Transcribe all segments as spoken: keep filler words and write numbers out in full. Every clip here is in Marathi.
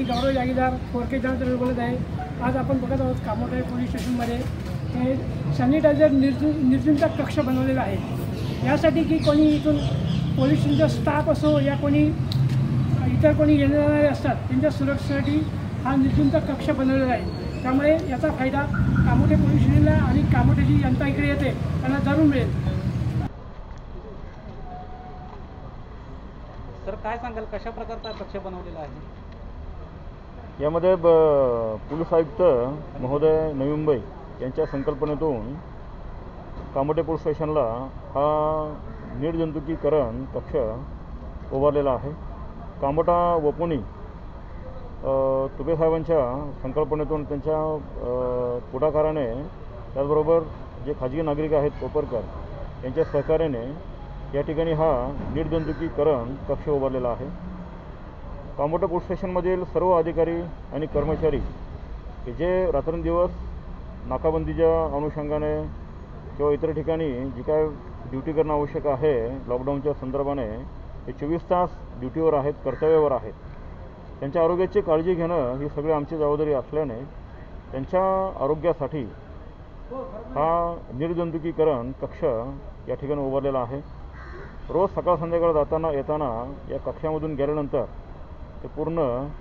गौरव जागीरदार फोरके जणांकडे बोलत आहे। आज आपण बघत आहोत कामोठे पोलीस स्टेशनमध्ये हे सॅनिटायझर निर्जून निर्जूनचा कक्ष बनवलेला आहे। यासाठी की कोणी इथून पोलीस स्टेशनचा स्टाफ असो या कोणी इतर कोणी येणारे असतात त्यांच्या सुरक्षेसाठी हा निर्जूनचा कक्ष बनवलेला आहे। त्यामुळे याचा फायदा कामोठे पोलीस स्टेशनला आणि कामोठे जी जनता इकडे येते त्यांना जरूर मिळेल। सर काय सांगाल, कशा प्रकारचा कक्ष बनवलेला आहे? यामध्ये पोलीस आयुक्त महोदय नवी मुंबई यांच्या संकल्पनेतून कामोठे पोलीस स्टेशनला हा निर्जंतुकीकरण कक्ष उभारलेला आहे। कामोठा वपुनी तुपे साहेबांच्या संकल्पनेतून त्यांच्या पुढाकाराने त्याचबरोबर जे खाजगी नागरिक आहेत कोपरकर यांच्या सहकार्याने या ठिकाणी हा निर्जंतुकीकरण कक्ष उभारलेला आहे। कामोठे पोलीस स्टेशनमधील सर्व अधिकारी आणि कर्मचारी हे जे रात्रंदिवस नाकाबंदीच्या अनुषंगाने किंवा इतर ठिकाणी जी काय ड्युटी करणं आवश्यक आहे लॉकडाऊनच्या संदर्भाने हे चोवीस तास ड्युटीवर आहेत, कर्तव्यावर आहेत। त्यांच्या आरोग्याची काळजी घेणं ही सगळी आमची जबाबदारी असल्याने त्यांच्या आरोग्यासाठी हा निर्जंतुकीकरण कक्ष या ठिकाणी उभारलेला आहे। रोज सकाळ संध्याकाळ जाताना येताना या कक्षामधून गेल्यानंतर ते पूर्ण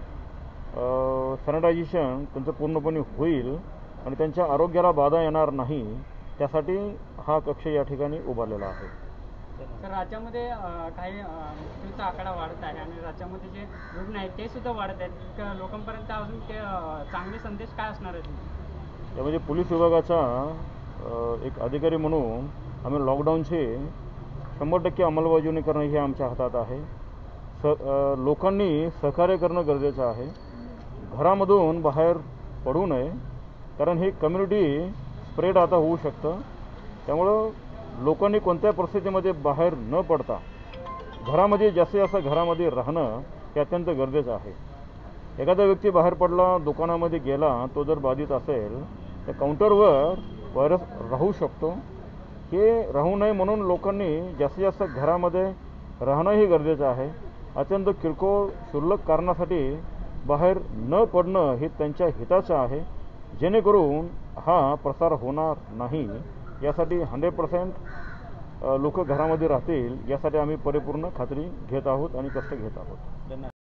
सॅनिटायझेशन त्यांचं पूर्णपणे होईल आणि त्यांच्या आरोग्याला बाधा येणार नाही त्यासाठी हा कक्ष या ठिकाणी उभारलेला आहे। तर राज्यामध्ये काही मृत्यूचा आकडा वाढत आहे आणि राज्यामध्ये जे रुग्ण आहेत ते सुद्धा वाढत आहेत, लोकांपर्यंत अजून ते चांगले संदेश काय असणार आहेत? यामध्ये पोलीस विभागाचा एक अधिकारी म्हणून आम्ही लॉकडाऊनची शंभर टक्के अंमलबजावणी करणं हे आमच्या हातात आहे। स लोकांनी सहकार्य करणं गरजेचं आहे। घरामधून बाहेर पडू नये, कारण हे कम्युनिटी स्प्रेड आता होऊ शकतं। त्यामुळं लोकांनी कोणत्या परिस्थितीमध्ये बाहेर न पडता घरामध्ये जास्तीत जास्त घरामध्ये राहणं हे अत्यंत गरजेचं आहे। एखादा व्यक्ती बाहेर पडला, दुकानामध्ये गेला, तो जर बाधित असेल तर काउंटरवर व्हायरस राहू शकतो। हे राहू नये म्हणून लोकांनी जास्तीत जास्त घरामध्ये राहणंही गरजेचं आहे। अत्यंत किरकोळ क्षुल्लक कारणासाठी बाहेर न पडणं हे त्यांच्या हिताचं आहे, जेणेकरून हा प्रसार होणार नाही यासाठी हंड्रेड पर्सेंट लोक घरामध्ये राहतील यासाठी आम्ही परिपूर्ण खात्री घेत आहोत आणि कष्ट घेत आहोत।